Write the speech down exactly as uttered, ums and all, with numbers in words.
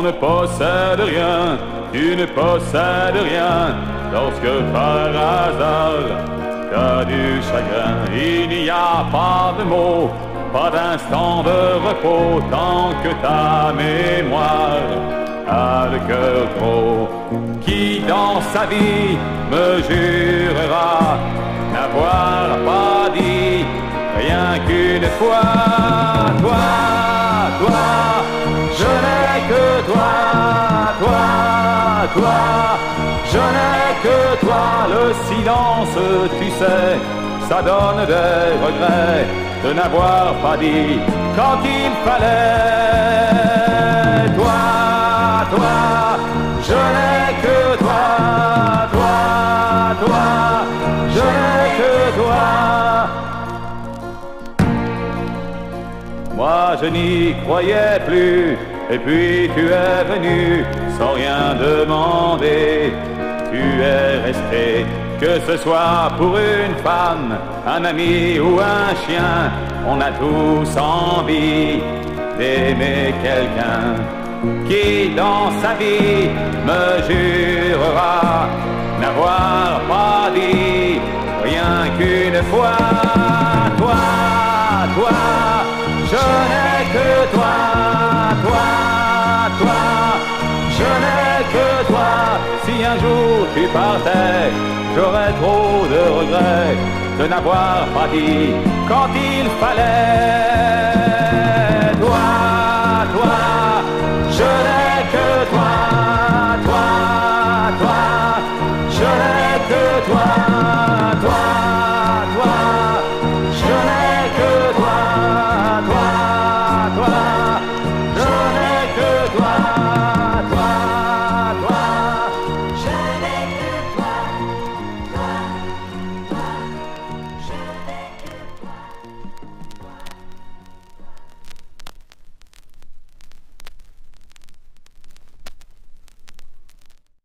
ne possède rien, tu ne possèdes rien, lorsque par hasard t'as du chagrin. Il n'y a pas de mots, pas d'instant de repos, tant que ta mémoire a le cœur gros. Qui dans sa vie me jurera n'avoir pas dit rien qu'une fois, toi, toi, je n'ai que toi, toi, toi, je n'ai que toi. Le silence, tu sais, ça donne des regrets de n'avoir pas dit quand il fallait. Toi, toi, je n'ai que toi, toi, toi, je n'ai que toi. Moi je n'y croyais plus, et puis tu es venu sans rien demander. Tu es resté, que ce soit pour une femme, un ami ou un chien, on a tous envie d'aimer quelqu'un. Qui dans sa vie me jurera n'avoir pas dit rien qu'une fois, toi, toi, je n'ai que toi, toi, toi, je n'ai que toi. Si un jour tu partais, j'aurais trop de regrets de n'avoir pas dit quand il fallait. Toi, toi, je n'ai que toi, toi, toi, je n'ai que toi.